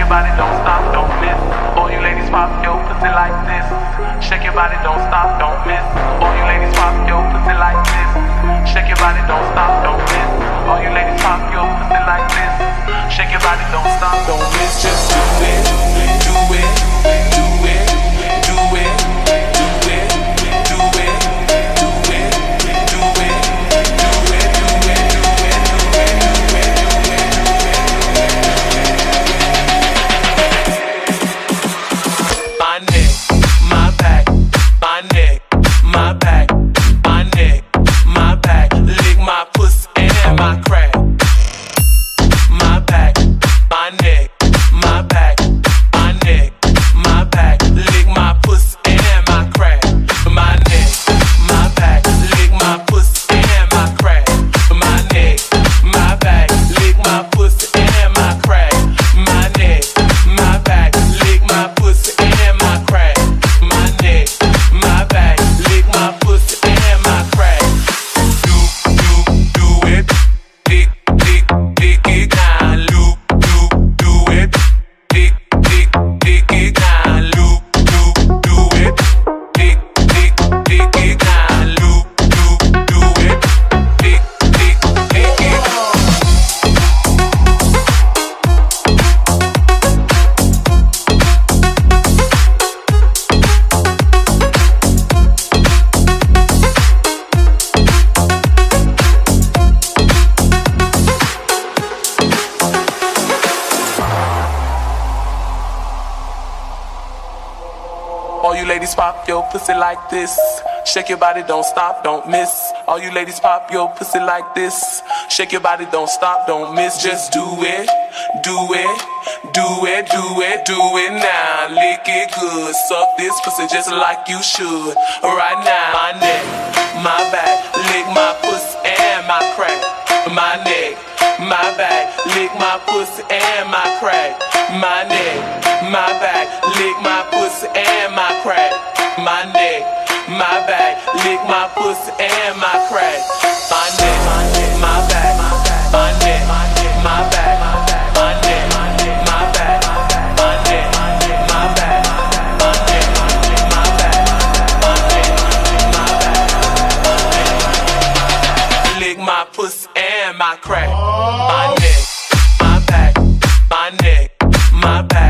your body, don't stop, don't miss. All you ladies pop your pussy like this. Shake your body, don't stop, don't miss. All you ladies pop your pussy like this. Shake your body, don't stop, don't miss. All you ladies pop your pussy like this. Shake your body, don't stop, don't miss. Just do it, do it, do it, do it, do it, do it, do it, do it, do it, do it, do it, do it, do it. My neck, my back, my neck, my back, my neck, my back. Lick my pussy and my crack. My back, my neck, my back, my neck, my back. Lick my pussy and my crack. My neck, my back, lick my pussy and my crack. My neck, my back, lick my pussy and my crack. My neck, my back, lick my pussy and my crack. My neck, my back, lick my pussy and my crack. Do it, dick it down, loop, do it, dick it down, loop, do it, dick it down, loop, do it, dick it. All you ladies pop your pussy like this. Shake your body, don't stop, don't miss. All you ladies pop your pussy like this. Shake your body, don't stop, don't miss. Just do it, do it, do it, do it, do it now. Lick it good, suck this pussy just like you should. Right now, my neck, my back, lick my pussy and my crack. My neck, my back, lick my pussy and my crack. My neck, my back, lick my pussy and my crack. My neck, my back, lick my pussy and my crack. My neck, my back, my neck, my back, my neck, my back, my neck, my back, my neck, my back, my neck, my back. Lick my pussy and my crack. My neck, my back, my neck, my back.